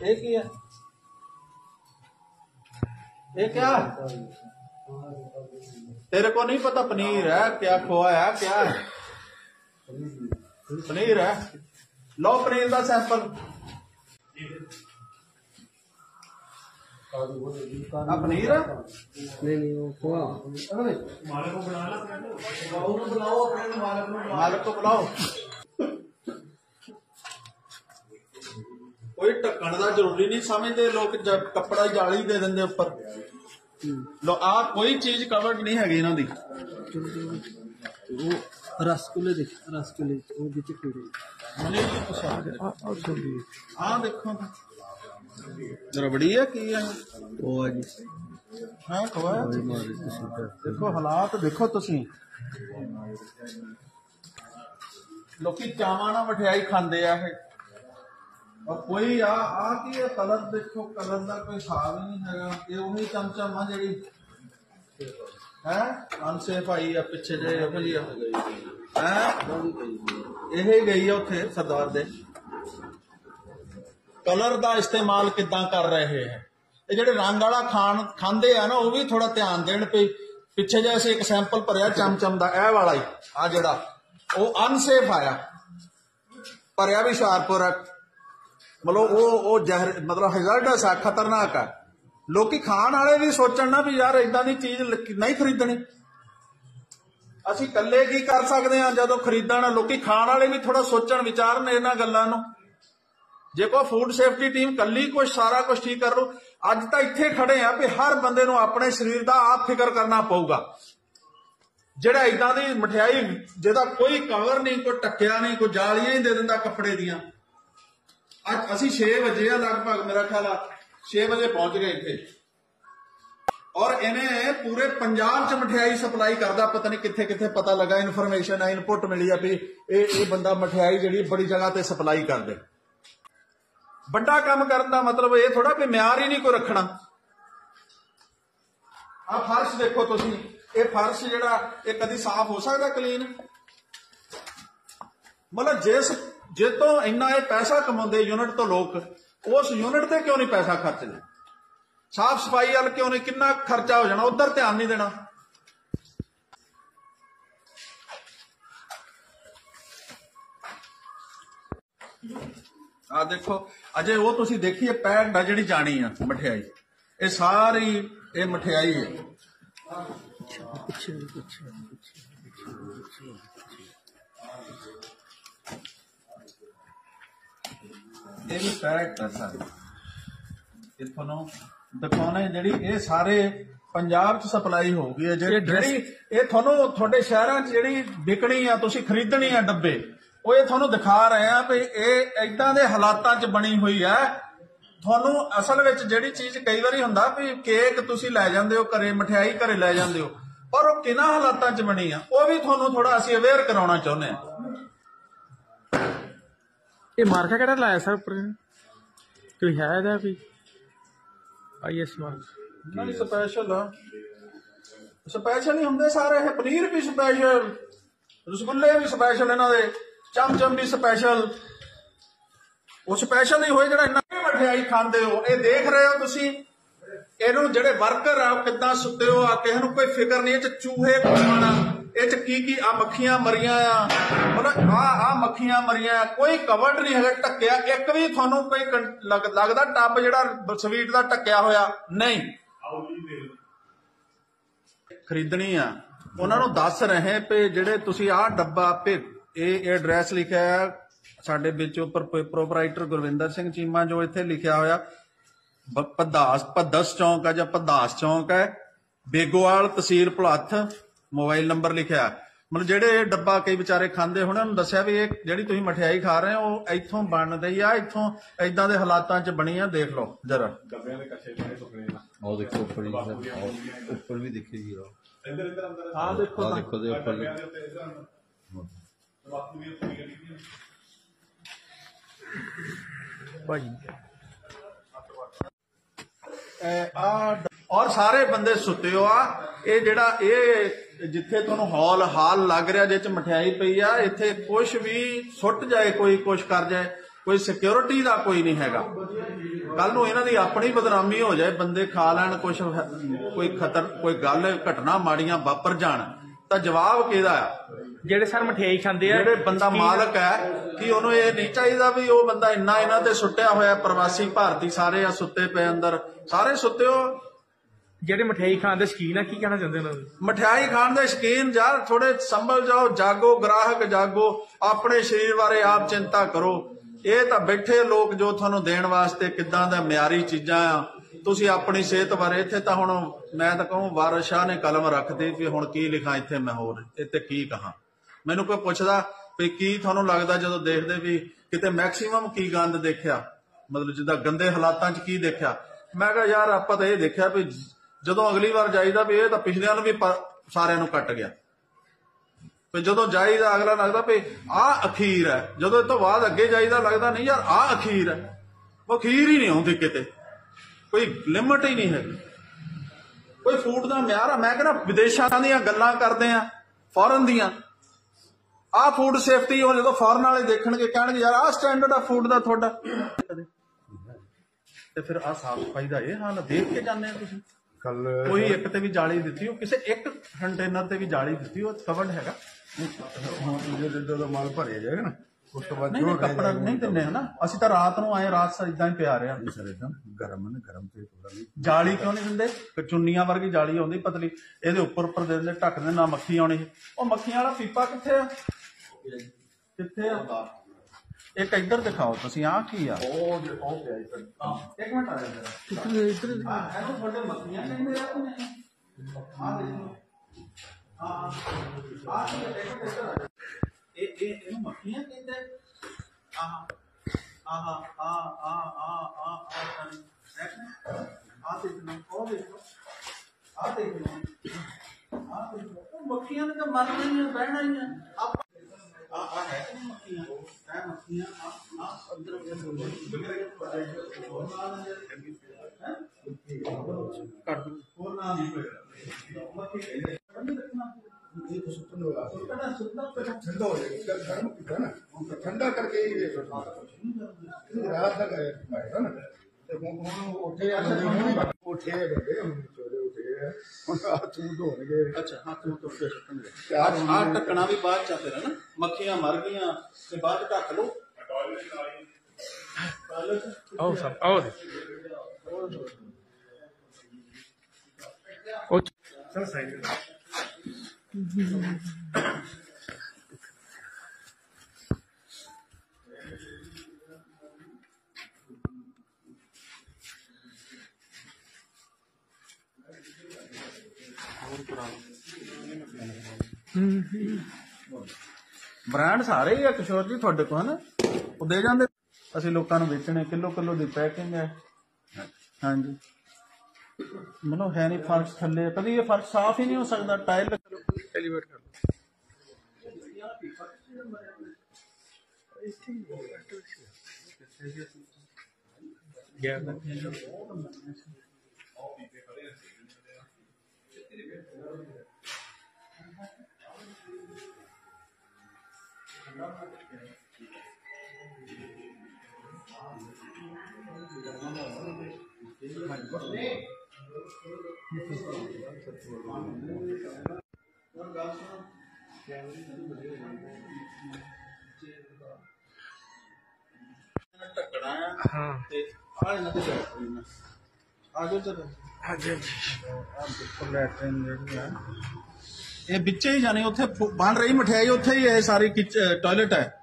ये क्या ये क्या तेरे को नहीं पता पनीर है क्या खोआ है क्या है पनीर है लो पनीर का सैंपल पनीर है नहीं वो खोआ मालिक को बुलाओ कोई ढक्कन का जरूरी नहीं समझते लोग कपड़ा जाली दे देंगे उपर लो आ कोई चीज कवर्ड नहीं हैगी इन्हां दी रसगुल्ले देख रसगुल्ले वो कीड़े देखो रबड़ी है की है वो जी हाँ खोआ देखो हालात देखो तुसी लोकी चावां नाल मठियाई खांदे आ और कोई आ की कलर देखो कलर का कोई हिसाब ही नहीं है ये वही चमचम आ जी है अनसेफ आई है पिछे जे है यही गई है उत्थे सरदार दे कलर का इस्तेमाल किदां कर रहे हैं ये जेडे रंग वाला खांदे आ ना वो भी थोड़ा ध्यान देन पे पिछे जैसे एक सैंपल भरिया चमचम का ए वाला ही आ जड़ा वो अनसेफ आया भरिया भी हुशियारपुर मतलब वो जहर मतलब हजारडस है खतरनाक है लोग खाण वाले भी सोचण ना भी यार इदां दी चीज नहीं खरीदनी असीं कल्ले की कर सकते हैं जदों खरीदण लोग खाण वाले भी थोड़ा सोचण विचारन इन्हां गल्लां नूं जे कोई फूड सेफ्टी टीम कल्ली कुछ सारा कुछ ठीक कर लो अज तो इत्थे खड़े हैं भी हर बंदे नूं अपने शरीर का आप फिक्र करना पऊगा जिहड़ा इदां दी मठियाई जिहदा कोई कवर नहीं कोई टक्किया नहीं कोई जालियां ही दे दिंदा कपड़े दियां अज असीं 6 बजे लगभग मेरा ख्याल 6 बजे पहुंच गए इत्थे और इन्हें पूरे पंजाब च मठियाई सप्लाई करदा पता नहीं कित्थे कित्थे पता लगा इनफॉर्मेशन है इनपुट मिली है भी ये बंदा मठियाई जिहड़ी बड़ी जगह ते सप्लाई कर दे बड़ा काम करने का मतलब ये थोड़ा भी म्यार ही नहीं कोई रखना आ फर्श देखो तुसी ये फर्श जिहड़ा ये कदी साफ हो सकता क्लीन मतलब जे तो इन्ना ये पैसा कमाते यूनिट तो लोग उस यूनिट ते क्यों नहीं पैसा खर्चते साफ सफाई वाल क्यों नहीं कितना खर्चा हो जाना उधर ध्यान नहीं देना आ देखो अजे वो तुसी देखिए पैक्ड है जिहड़ी जानी है मठियाई ये सारी ये मठियाई है ये भी पैक्ड है सारी ये थोनों दिखाने जिहड़ी ये सारे पंजाब च सप्लाई होगी है जिहड़ी ये थोनों थोड़े शहरां च जिहड़ी विकनी है तुसी खरीदनी है डब्बे वो ये थोनों दिखा रहे हैं भी ये इदां दे हालातां च बनी हुई है थोनों असल विच जिहड़ी चीज कई बारी हुंदा भी केक तुसी लै जांदे हो घरे मठियाई घरे लै जांदे हो पर वो किन्हां हालातां च बनी है वो भी थोनों थोड़ा असीं अवेयर कराउणा चाहुंदे हां ये मार्का केड़ा लाया सर ऊपर कोई है इहदा भी आई एस मार्क नहीं स्पेशल ही हुंदे सारे है पनीर भी स्पेशल रसगुल्ले भी स्पेशल इन्हां दे चमचम भी स्पेशल वो स्पेशल ही होए जिहड़ा इन्ना मठियाई खांदे हो ये देख रहे हो तुसी इहनूं जिहड़े वर्कर आ किदां सुत्ते हो आ किसे नूं कोई फिक्र नहीं इह च चूहे घुमण इह च की आ मक्खियां मरियां आ मतलब आ मक्खियां मरियां कोई कवर्ड नहीं है ढक्किया एक भी तुहानूं कोई लगदा टब जिहड़ा स्वीट दा ढक्किया होया नहीं खरीदनी आ उन्हां नूं दस रहे पे जिहड़े तुसी आ डब्बा पे ਇਹ ਐਡਰੈਸ ਲਿਖਿਆ ਹੈ ਸਾਡੇ ਵਿੱਚ ਉੱਪਰ ਪ੍ਰੋਪਰਾਈਟਰ ਗੁਰਵਿੰਦਰ ਸਿੰਘ ਚੀਮਾ ਜੋ ਇੱਥੇ ਲਿਖਿਆ ਹੋਇਆ ਭੱਦਸ ਚੌਂਕ ਹੈ ਜਾਂ ਭੱਦਾਸ ਚੌਂਕ ਹੈ ਬੇਗੋਵਾਲ ਤਹਿਸੀਲ ਭੁਲੱਥ मोबाइल नंबर लिखा मतलब जेडे डब्बा कई बेचारे खांदे होने उन्होंने दसिया भी एक जिहड़ी तुसीं मठियाई खा रहे हो इत्थों बनदी आ इत्थों इदां दे हालातां च बनी आ देख लो जरा और देखो ऊपर भी दिखेगी हां देखो देखो दे ऊपर और सारे बंदे सुते हो आ ये जिहड़ा ये जिथे तुहानूं हाल लग रहा जिह च मठियाई पई आ इत्थे कुछ भी सुट जाए कोई कुछ कर जाए कोई सिक्योरिटी का कोई नहीं हैगा ਕੱਲ ਨੂੰ ਇਹਨਾਂ ਦੀ ਆਪਣੀ ਬਦਨਾਮੀ ਹੋ ਜਾਏ, ਬੰਦੇ ਖਾ ਲੈਣ ਕੁਛ, ਕੋਈ ਗੱਲ ਘਟਨਾ ਮਾੜੀਆਂ ਵਾਪਰ ਜਾਣ, ਤਾਂ ਜਵਾਬ ਕਿਹਦਾ ਆ? ਜਿਹੜੇ ਸਰ ਮਠਿਆਈ ਖਾਂਦੇ ਆ, ਜਿਹੜੇ ਬੰਦਾ ਮਾਲਕ ਹੈ, ਕਿ ਉਹਨੂੰ ਇਹ ਨਹੀਂ ਚਾਹੀਦਾ ਵੀ ਉਹ ਬੰਦਾ ਇੰਨਾ ਇਹਨਾਂ ਤੇ ਸੁੱਟਿਆ ਹੋਇਆ, ਪ੍ਰਵਾਸੀ ਭਾਰਤੀ ਸਾਰੇ ਆ ਸੁੱਤੇ ਪਏ ਅੰਦਰ, ਸਾਰੇ ਸੁੱਤੇ ਹੋ। ਜਿਹੜੇ ਮਠਿਆਈ ਖਾਣ ਦੇ ਸ਼ੌਕੀਨ ਆ, ਕੀ ਕਹਿਣਾ ਚਾਹੁੰਦੇ ਉਹਨਾਂ ਨੂੰ? ਮਠਿਆਈ ਖਾਣ ਦੇ ਸ਼ੌਕੀਨ ਯਾਰ ਥੋੜੇ ਸੰਭਲ ਜਾਓ, ਜਾਗੋ, ਗ੍ਰਾਹਕ ਜਾਗੋ, ਆਪਣੇ ਸਰੀਰ ਬਾਰੇ ਆਪ ਚਿੰਤਾ ਕਰੋ। ਇਹ ਤਾਂ ਬੈਠੇ ਲੋਕ ਜੋ ਤੁਹਾਨੂੰ ਦੇਣ ਵਾਸਤੇ ਕਿੱਦਾਂ ਦਾ ਮਿਆਰੀ ਚੀਜ਼ਾਂ ਆ, ਤੁਸੀਂ ਆਪਣੀ ਸਿਹਤ ਬਾਰੇ। ਇੱਥੇ ਤਾਂ ਹੁਣ ਮੈਂ ਤਾਂ ਕਹੂੰ ਵਾਰਿਸ ਸ਼ਾਹ ਨੇ ਕਲਮ ਰੱਖਦੀ ਵੀ ਹੁਣ ਕੀ ਲਿਖਾਂ ਇੱਥੇ ਮੈਂ, ਹੋਰ ਇੱਥੇ ਕੀ ਕਹਾਂ। ਮੈਨੂੰ ਕੋਈ ਪੁੱਛਦਾ ਵੀ ਕੀ ਤੁਹਾਨੂੰ ਲੱਗਦਾ ਜਦੋਂ ਦੇਖਦੇ ਵੀ ਕਿਤੇ ਮੈਕਸੀਮਮ ਕੀ ਗੰਦ ਦੇਖਿਆ, ਮਤਲਬ ਜਿੱਦਾਂ ਗੰਦੇ ਹਾਲਾਤਾਂ 'ਚ ਕੀ ਦੇਖਿਆ? ਮੈਂ ਕਿਹਾ ਯਾਰ ਆਪਾਂ ਤਾਂ ਇਹ ਦੇਖਿਆ ਵੀ ਜਦੋਂ ਅਗਲੀ ਵਾਰ ਜਾਈਦਾ ਵੀ ਇਹ ਤਾਂ ਪਿਛਲਿਆਂ ਨੂੰ ਵੀ ਸਾਰਿਆਂ ਨੂੰ ਕੱਟ ਗਿਆ, ਵੀ ਜਦੋਂ ਜਾਈਦਾ ਅਗਲਾ ਲੱਗਦਾ ਵੀ ਆਹ ਅਖੀਰ ਹੈ, ਜਦੋਂ ਇਹ ਤੋਂ ਬਾਅਦ ਅੱਗੇ ਜਾਈਦਾ ਲੱਗਦਾ ਨਹੀਂ ਯਾਰ ਆਹ ਅਖੀਰ ਹੈ। ਉਹ ਅਖੀਰ ਹੀ ਨਹੀਂ ਹੁੰਦੀ ਕਿਤੇ, ਕੋਈ ਲਿਮਟ ਹੀ ਨਹੀਂ ਹੈਗੀ, ਕੋਈ ਫੂਡ ਦਾ ਮਿਆਰ ਆ। ਮੈਂ ਕਹਿੰਦਾ ਵਿਦੇਸ਼ਾਂ ਦੀਆਂ ਗੱਲਾਂ ਕਰਦੇ ਆ, ਫੋਰਨ ਦੀਆਂ, ਆਹ ਫੂਡ ਸੇਫਟੀ ਉਹ ਜਦੋਂ ਫੋਰਨ ਵਾਲੇ ਦੇਖਣਗੇ ਕਹਿਣਗੇ ਯਾਰ ਆਹ ਸਟੈਂਡਰਡ ਆ ਫੂਡ ਦਾ ਤੁਹਾਡਾ, ਤੇ ਫਿਰ ਆਹ ਸਾਫ ਸਫਾਈ ਦਾ ਇਹ ਹਾਲ ਦੇਖ ਕੇ ਜਾਂਦੇ ਆ ਤੁਸੀਂ। ਕੱਲ ਕੋਈ ਇੱਕ ਤੇ ਵੀ ਜਾਲੀ ਦਿੱਤੀ, ਉਹ ਕਿਸੇ ਇੱਕ ਕੰਟੇਨਰ ਤੇ ਵੀ ਜਾਲੀ ਦਿੱਤੀ, ਉਹ ਕਵਰਡ ਹੈਗਾ। ਜਦੋਂ ਮਾਲ ਭਰਿਆ ਜਾਏਗਾ ਨਾ ਉਸ ਤੋਂ ਬਾਅਦ ਨਹੀਂ ਕੱਪੜਾ ਨਹੀਂ ਦਿੰਦੇ ਹਨਾ, ਅਸੀਂ ਤਾਂ ਰਾਤ ਨੂੰ ਆਏ, ਰਾਤ ਸਰ ਇਦਾਂ ਹੀ ਪਿਆ ਰਿਹਾ। ਸਰ ਇਦਾਂ ਗਰਮ ਹੈ ਨਾ, ਗਰਮ ਤੇ ਥੋੜਾ ਵੀ ਜਾਲੀ ਕਿਉਂ ਨਹੀਂ ਦਿੰਦੇ? ਚੁੰਨੀਆਂ ਵਰਗੀ ਜਾਲੀ ਆਉਂਦੀ ਪਤਲੀ, ਇਹਦੇ ਉੱਪਰ ਦੇ ਦਿੰਦੇ, ਢੱਕ ਦਿੰਦੇ, ਨਾ ਮੱਖੀ ਆਉਣੀ। ਉਹ ਮੱਖੀਆਂ ਵਾਲਾ ਪੀਪਾ ਕਿੱਥੇ ਆ? ਕਿੱਥੇ ਆ? ਇੱਕ ਇੱਧਰ ਦਿਖਾਓ ਤੁਸੀਂ, ਆਹ ਕੀ ਆ? ਉਹ ਪਿਆ ਇੱਕ ਮਿੰਟ ਆ ਜਰਾ ਇਹਨੂੰ ਤੁਹਾਡੇ ਮੱਖੀਆਂ ਕਹਿੰਦੇ ਆ ਕਿ ਨਹੀਂ? ਆਹ ਦੇਖੋ, ਇਹਨੂੰ ਮੱਖੀਆਂ ਕਹਿੰਦੇ। ਮੱਖੀਆਂ ਨੇ ਤਾਂ ਮਰਨਾ ਹੀ ਆ, ਬਹਿਣਾ ਹੀ ਆ। ਹੈ ਮੱਖੀਆਂ, ਇਹ ਮੱਖੀਆਂ ਅੰਦਰ ਕੱਟ ਦੋ, ਹੋਰ ਨਾ ਨਹੀਂ ਪਏਗਾ। ठंडा हो जाएगा, गर्म पीता ना ठंडा करके ही रात तक आएगा ना। उठे बंदे उठे हाथ मुंह धोणगे। अच्छा हाथ मुंह धो के सुੱਟਣਗੇ। ਆਹ ਢੱਕਣਾ ਵੀ ਬਾਅਦ ਚ ਫਿਰ ਹੈ ਨਾ, ਮੱਖੀਆਂ ਮਰ ਗਈਆਂ ਤੇ ਬਾਅਦ ਢੱਕ ਲਓ। ਆਓ ਸਰ, ਆਓ ਦੇ ਉਹ चल साइड ਬ੍ਰਾਂਡ ਸਾਰੇ ਹੀ ਆ ਕਿਸ਼ੋਰ ਜੀ ਤੁਹਾਡੇ ਕੋਲ ਹਨਾ, ਉਹ ਦੇ ਜਾਂਦੇ, ਅਸੀਂ ਲੋਕਾਂ ਨੂੰ ਵੇਚਣੇ, ਕਿਲੋ ਦੀ ਪੈਕਿੰਗ ਹੈ। ਹਾਂਜੀ ਮੈਨੂੰ ਹੈ ਨਹੀਂ ਫਰਸ਼ ਥੱਲੇ, ਕਦੀ ਇਹ ਫਰਸ਼ ਸਾਫ਼ ਹੀ ਨਹੀਂ ਹੋ ਸਕਦਾ, ਟਾਇਲ ਐਲੀਵੇਟ ਕਰ ਢੱਕਣਾ ਹੈ। ਹਾਂ ਤੇ ਆਹ ਇਹਨਾਂ ਤੇ ਆਜੋ ਚਲੋ। ਹਾਂਜੀ ਲੈਟਰਿਨ ਜਿਹੜੀ ਹੈ ਇਹ ਵਿੱਚੇ ਹੀ ਜਾਣੀ, ਉੱਥੇ ਬਣ ਰਹੀ ਮਠਿਆਈ ਉੱਥੇ ਹੀ ਇਹ ਸਾਰੀ ਟਾਇਲਟ ਹੈ।